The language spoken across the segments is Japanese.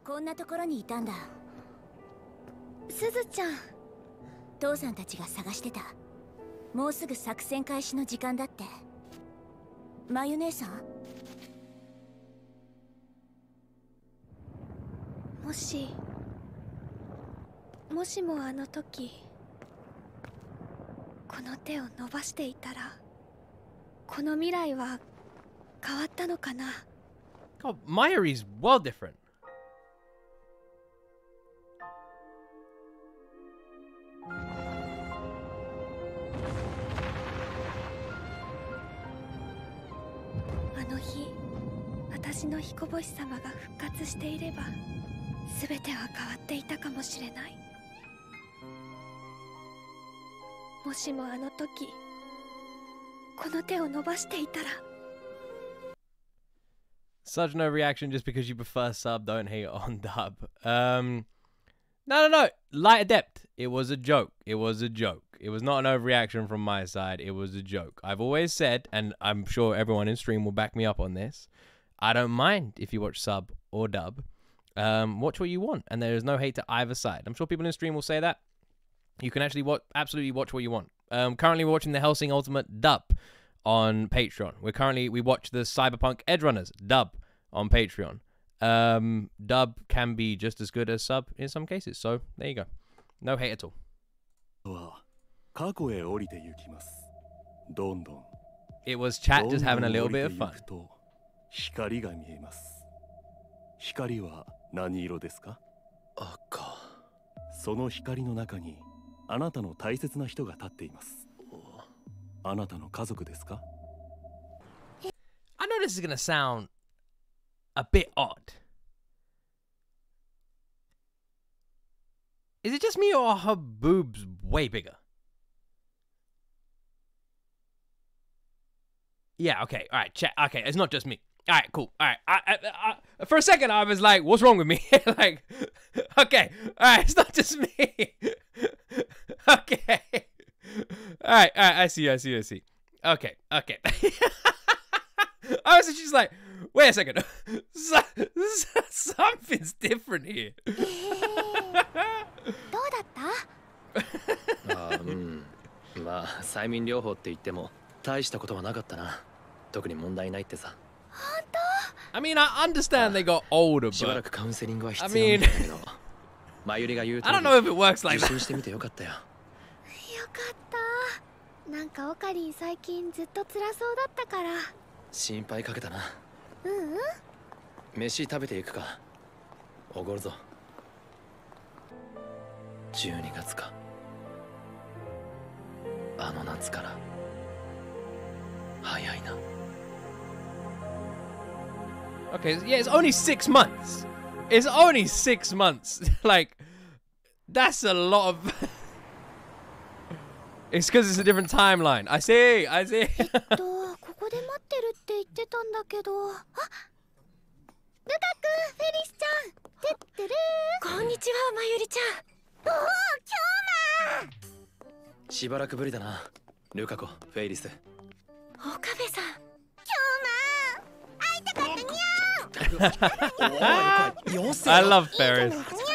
こんなところにいたんだ。 すずちゃん。 父さんたちが探してた。もうすぐ作戦開始の時間だって。まゆ姉さん。 もしもあの時この手を伸ばしていたら、この未来は変わったのかな。 God, Mayuri's well different. あの日、私の彦星様が復活していれば、全ては変わっていたかもしれない。もしもあの時この手を伸ばしていたら。 Such no reaction just because you prefer sub, don't hate on dub. No. Light Adept. It was a joke. It was a joke. It was not an overreaction from my side. It was a joke. I've always said, and I'm sure everyone in stream will back me up on this, I don't mind if you watch sub or dub. Watch what you want, and there is no hate to either side. I'm sure people in stream will say that. You can actually absolutely watch what you want. Currently, we're watching the Hellsing Ultimate dub on Patreon. We watch the Cyberpunk Edgerunners dub on Patreon. Dub can be just as good as sub in some cases. So there you go. No hate at all. It was chat just having a little bit of fun. 光が見えます。光は何色ですか？赤。その光の中にあなたの大切な人が立っています。あなたの家族ですか？ I know this is gonna sound a bit odd. Is it just me or are her boobs way bigger? Yeah, okay, alright, check. Okay, it's not just me. Alright, cool. Alright, for a second I was like, what's wrong with me? Like, okay, alright, it's not just me. Okay. Alright, I see. Okay. I was just like, wait a second. Something's different here. どうだった？ まあ催眠療法って言っても大したことはなかったな。特に問題ないってさ。 本当？ I mean, I understand they got older, しばら but くカウンセリングは必 I 要なんだ mean, けど。まゆりが言うと I don't know if it works like 受診 that. してみてよかったよ。 よかった。なんかオカリン最近ずっと辛そうだったから。 心配かけたな。 ううん。 飯食べていくか。おごるぞ。12月か。あの夏から。早いな。 Okay, yeah, it's only 6 months. It's only 6 months. Like, that's a lot of... It's because it's a different timeline. I see. ここで待ってるって言ってたんだけど。あ、ルカ君、フェリスちゃん、てってるー。こんにちは、まゆりちゃん。おお、今日も。 しばらくぶりだな。ルカ子、フェイリス。 岡部さん。今日も会いたかったにゃー。 I love Ferris.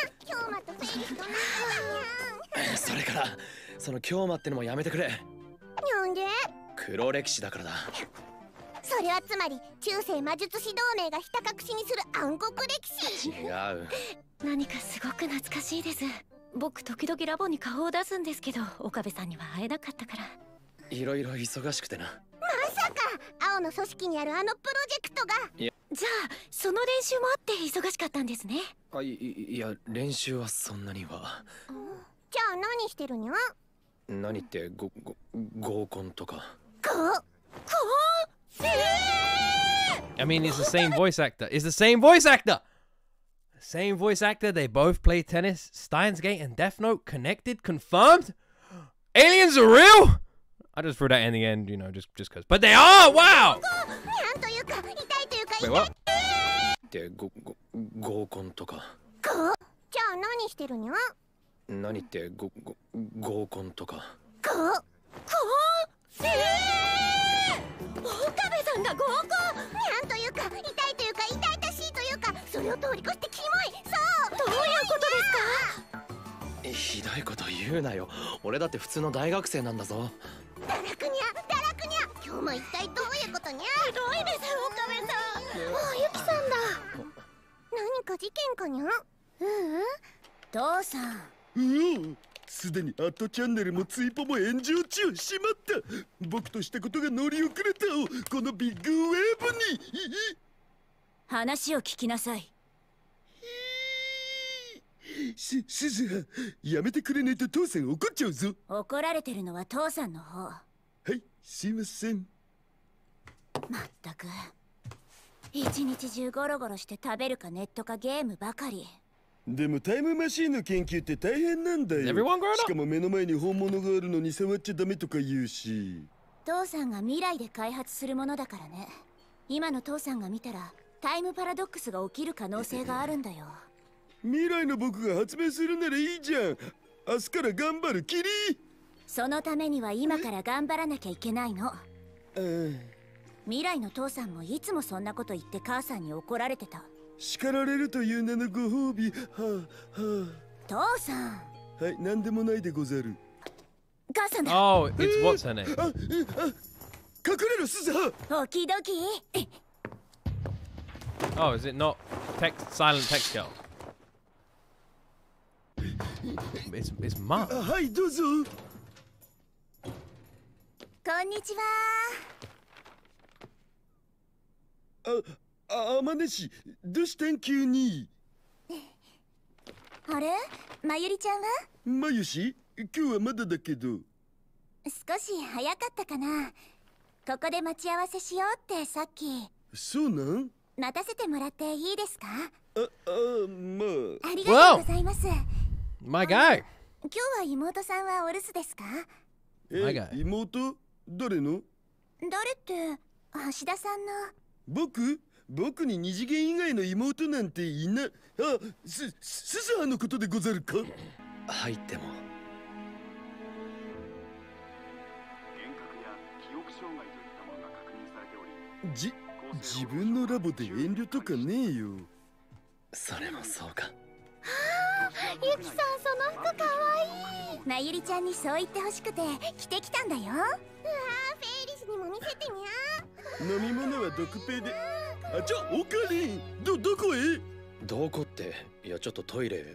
それからその今日待ってのもやめてくれ。 なんで？ 黒歴史だからだ。 それはつまり中世魔術師同盟がひた隠しにする暗黒歴史。 違う。 何かすごく懐かしいです。僕時々ラボに顔を出すんですけど、岡部さんには会えなかったから。 いろいろ忙しくてな。 まさか青の組織にあるあのプロジェクトが。 じゃあその練習もあって忙しかったんですね。 いや練習はそんなには。 じゃあ何してるにゃ？ 何って合コンとか。 I mean, it's the same voice actor. It's the same voice actor. Same voice actor. They both play tennis. Steins Gate and Death Note connected. Confirmed. Aliens are real. I just threw that in the end, you know, just because. But they are. Wow. Wait, what? って合コンとか。 じゃあ何してるにゃ？ 何って合コンとか。 岡部さんが合コン。 なんというか痛いというか痛々しいというか、それを通り越してキモい。そうひどいこと言うなよ。俺だって普通の大学生なんだぞ。 堕落にゃ堕落にゃ。今日も一体どういうことにゃ。ひどいです岡部さん。ああユキさんだ。何か事件かにゃ。 父さん。 すでにアットチャンネルもツイポも炎上中。しまった。僕としたことが乗り遅れたこのビッグウェーブに。 話を聞きなさい。 すずはやめてくれないと父さん怒っちゃうぞ。 怒られてるのは父さんの方。 はい、すいません。 まったく一日中ゴロゴロして食べるかネットかゲームばかり。 でもタイムマシーンの研究って大変なんだよ。しかも目の前に本物があるのに触っちゃダメとか言うし。 父さんが未来で開発するものだからね。今の父さんが見たらタイムパラドックスが起きる可能性があるんだよ。 未来の僕が発明するならいいじゃん。明日から頑張るキリ。 そのためには今から頑張らなきゃいけないの。未来の父さんもいつもそんなこと言って母さんに怒られてた。 叱られるという名のご褒美。 父さん。 はい、なんでもないでござる。 母さんだ。 Oh, it's what's her name? 隠れろすずは。 オキドキ。 Oh, is it not silent text girl? It's Mom. はいどうぞ。 こんにちは。 あまねし、どうしたん急に。 あれ、まゆりちゃんは？ まゆし、今日はまだだけど。 少し早かったかな。ここで待ち合わせしようってさっき。 そうなん？ 待たせてもらっていいですか？ まあ。 ありがとうございます。 My guy. 今日は妹さんはお留守ですか？ 妹？誰の？ 誰って橋田さんの。 僕に二次元以外の妹なんていな。すずはのことでござるか？ 入っても。 幻覚や記憶障害といったものが確認されており、 自分のラボで遠慮とかねえよ。 それもそうか。 ユキさんその服かわいい。 まゆりちゃんにそう言ってほしくて着てきたんだよ。 うわーフェイリスにも見せてにゃ。 飲み物は毒ペで。じゃあオカリン、どこへ？ どこって、いやちょっとトイレ。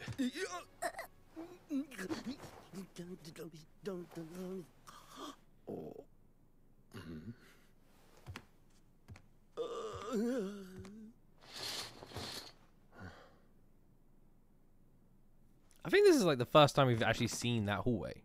I think this is like the first time we've actually seen that hallway.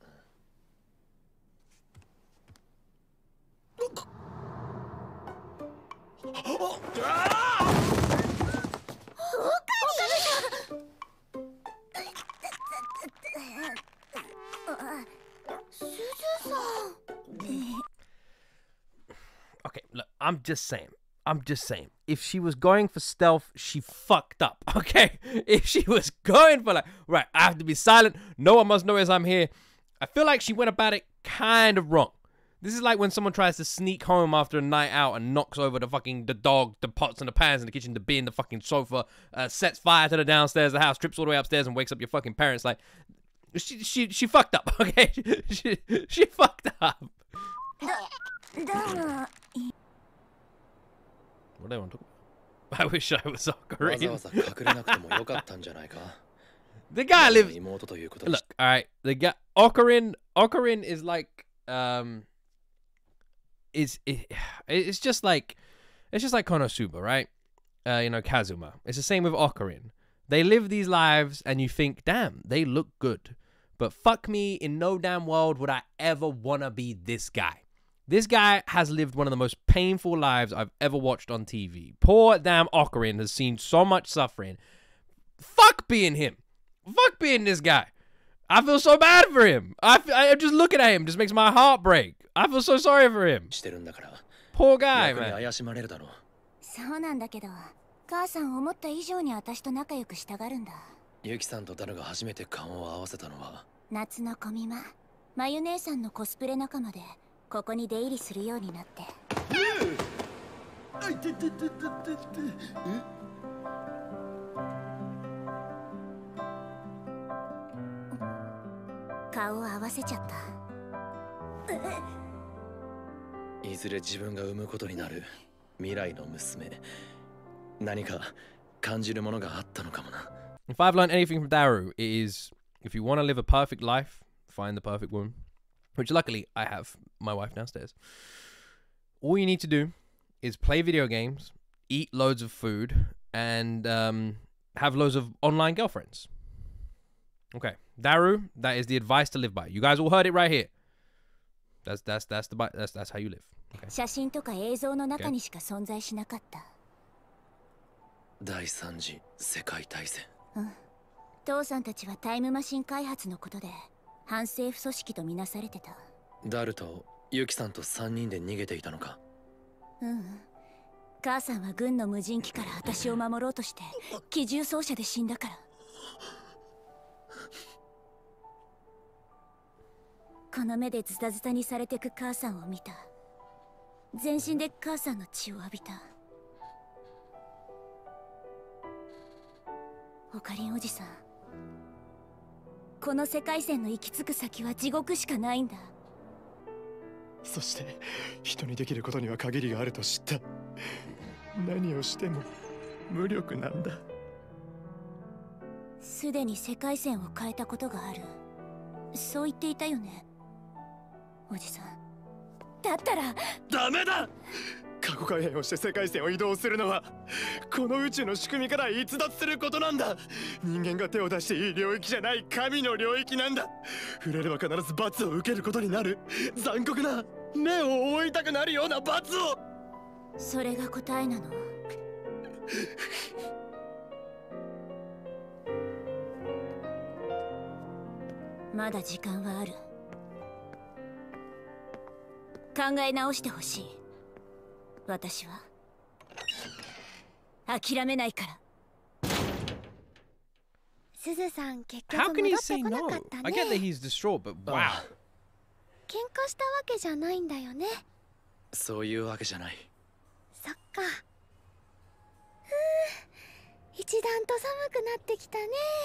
Okay, look, I'm just saying. If she was going for stealth, she fucked up, okay? If she was going for like, right, I have to be silent. No one must notice I'm here. I feel like she went about it kind of wrong. This is like when someone tries to sneak home after a night out and knocks over the dog, the pots and the pans in the kitchen, the bin, the fucking sofa, sets fire to the downstairs of the house, trips all the way upstairs and wakes up your fucking parents. Like, she fucked up, okay? she fucked up. What do they want to talk about? I wish I was Ocarina. The guy lives. Look, all right. The guy Ocarina is like it's just like Konosuba, right? Kazuma. It's the same with Ocarina. They live these lives, and you think, damn, they look good. But fuck me, in no damn world would I ever wanna be this guy. This guy has lived one of the most painful lives I've ever watched on TV. Poor damn Ocarina has seen so much suffering. Fuck being him. Fuck being this guy. I feel so bad for him. I just looking at him just makes my heart break. I feel so sorry for him. Poor guy, man. そうなんだけど、母さん思った以上に私と仲良くしたがるんだ。 ユキさんとダルが初めて顔を合わせたのは夏の小見間、まゆ姉さんのコスプレ仲間でここに出入りするようになって。 顔を合わせちゃった。 いずれ自分が産むことになる未来の娘、何か感じるものがあったのかもな。 If I've learned anything from Daru, it is if you want to live a perfect life, find the perfect woman, which luckily I have my wife downstairs. All you need to do is play video games, eat loads of food, and have loads of online girlfriends. Okay, Daru, that is the advice to live by. You guys all heard it right here. That's how you live. Okay. 写真とか映像の中にしか存在しなかった。 第三次世界大戦。 父さんたちはタイムマシン開発のことで反政府組織とみなされてた。 ダルとユキさんと3人で逃げていたのか。 母さんは軍の無人機から私を守ろうとして機銃掃射で死んだから。この目でズタズタにされてく母さんを見た。全身で母さんの血を浴びた。オカリンおじさん、この世界線の行き着く先は地獄しかないんだ。 そして人にできることには限りがあると知った。何をしても無力なんだ。 すでに世界線を変えたことがある、そう言っていたよね、おじさん。だったらダメだ。過去改変をして世界線を移動するのはこの宇宙の仕組みから逸脱することなんだ。人間が手を出していい領域じゃない神の領域なんだ。触れれば必ず罰を受けることになる。残酷な目を覆いたくなるような罰を。 それが答えなの。まだ時間はある。考え直してほしい。私は諦めないから。 すずさん結局 How 戻 can っ he て say こな no? かったね。 I get that he's distraught, but wow. 喧嘩したわけじゃないんだよね。 そういうわけじゃない。 そっか。一段と寒くなってきたね。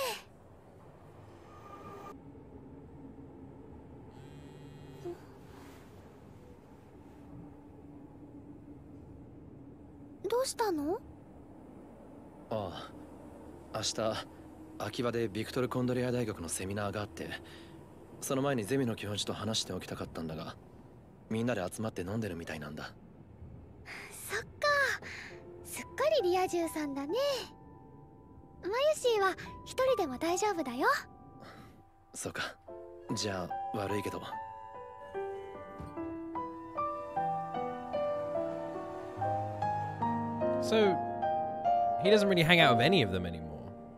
どうしたの？ ああ、明日秋葉でビクトル・コンドリア大学のセミナーがあって、その前にゼミの教授と話しておきたかったんだが、みんなで集まって飲んでるみたいなんだ。 そっか、すっかりリア充さんだね。マユシーは一人でも大丈夫だよ。 そうか、じゃあ悪いけど。 So, he doesn't really hang out with any of them anymore.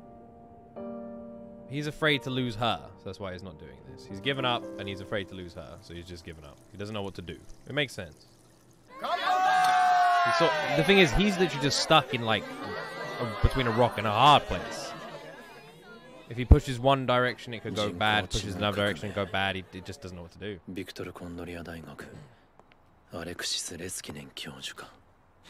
He's afraid to lose her, so that's why he's not doing this. He's given up, and he's afraid to lose her, so he's just given up. He doesn't know what to do. It makes sense. So, the thing is, he's literally just stuck in, like, between a rock and a hard place. If he pushes one direction, it could go bad. Pushes another direction, it could go bad. He just doesn't know what to do. ビクトル・コンドリア大学、アレクシス・レスキネン教授か。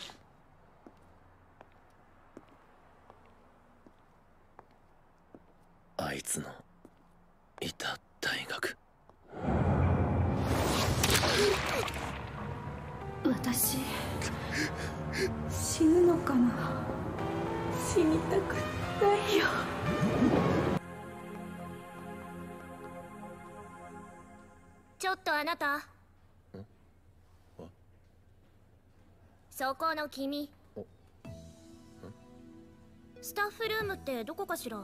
あいつのいた大学。 私死ぬのかな。死にたくないよ。 ちょっとあなた。そこの君。スタッフルームってどこかしら。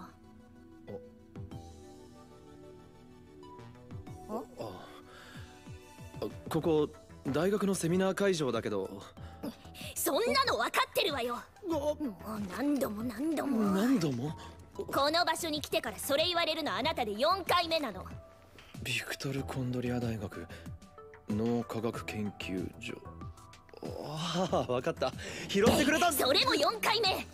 ここ大学のセミナー会場だけど。 そんなの分かってるわよ。もう何度も何度も。 何度も。 この場所に来てからそれ言われるのあなたで4回目なの。 ビクトル・コンドリア大学脳科学研究所。ああ、分かった。拾ってくれた。 それも4回目。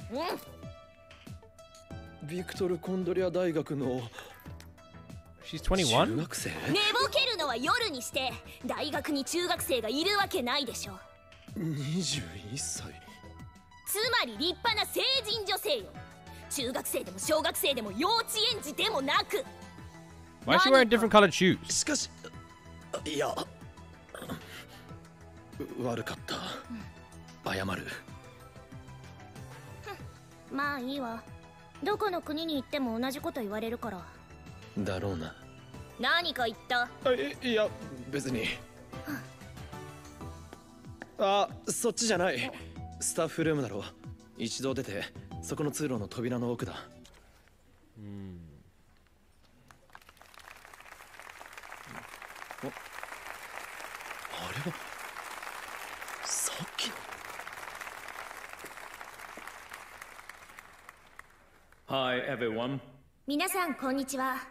ビクトル・コンドリア大学の。 She's 21? 中学生？ 寝ぼけるのは夜にして、大学に中学生がいるわけないでしょ。 21歳。 つまり立派な成人女性よ。中学生でも小学生でも幼稚園児でもなく。 Why is she wearing different colored shoes? しかし、いや、悪かった。謝る。 まあいいわ。どこの国に行っても同じこと言われるから。 だろうな。 何か言った？ いや、別に。あ、そっちじゃない。スタッフルームだろう。一度出て、そこの通路の扉の奥だ。あれはさっきの。 Hi everyone. 皆さんこんにちは。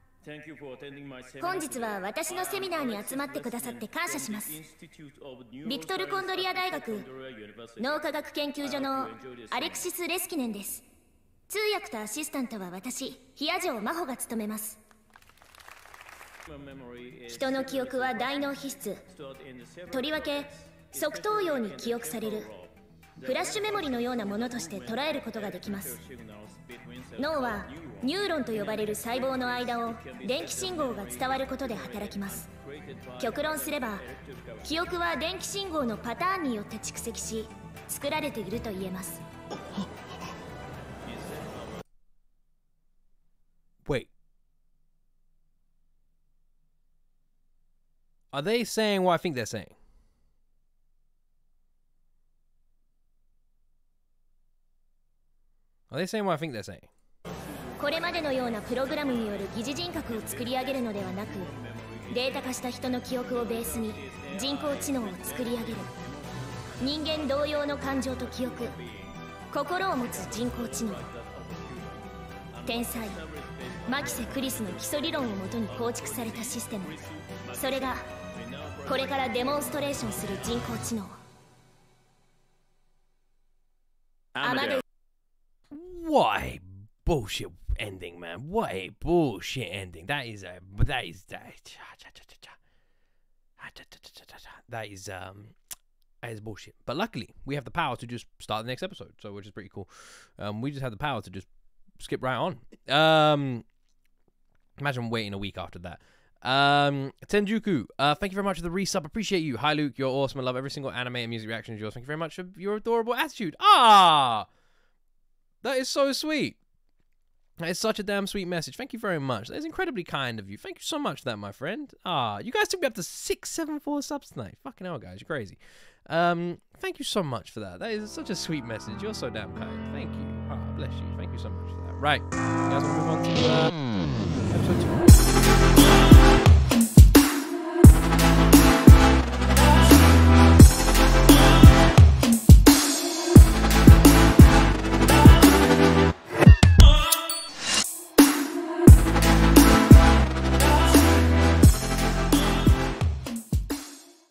本日は私のセミナーに集まってくださって感謝します。ビクトル・コンドリア大学脳科学研究所のアレクシス・レスキネンです。通訳とアシスタントは私、ヒア城真帆が務めます。人の記憶は大脳皮質、とりわけ側頭葉に記憶されるフラッシュメモリのようなものとして捉えることができます。脳はニューロンと呼ばれる細胞の間を電気信号が伝わることで働きます。極論すれば、記憶は電気信号のパターンによって蓄積し作られていると言えます。 Wait. Are they saying what I think they're saying? Are they saying what I think they're saying? これまでのようなプログラムによる疑似人格を作り上げるのではなく、データ化した人の記憶をベースに人工知能を作り上げる。人間同様の感情と記憶、心を持つ人工知能。天才マキセ・クリスの基礎理論をもとに構築されたシステム。それがこれからデモンストレーションする人工知能。アマデ。 What a bullshit ending, man. What a bullshit ending. That is bullshit. But luckily, we have the power to just start the next episode, so which is pretty cool. We just have the power to just skip right on. Imagine waiting a week after that. Tenjuku, thank you very much for the resub. Appreciate you. Hi Luke, you're awesome. I love every single anime and music reaction of yours. Thank you very much for your adorable attitude. Ah, that is so sweet. That is such a damn sweet message. Thank you very much. That is incredibly kind of you. Thank you so much for that, my friend. Ah, you guys took me up to 674 subs tonight. Fucking hell, guys, you're crazy. Thank you so much for that. That is such a sweet message. You're so damn kind. Thank you. Ah, bless you. Thank you so much for that. Right, you guys want to move on to episode 2?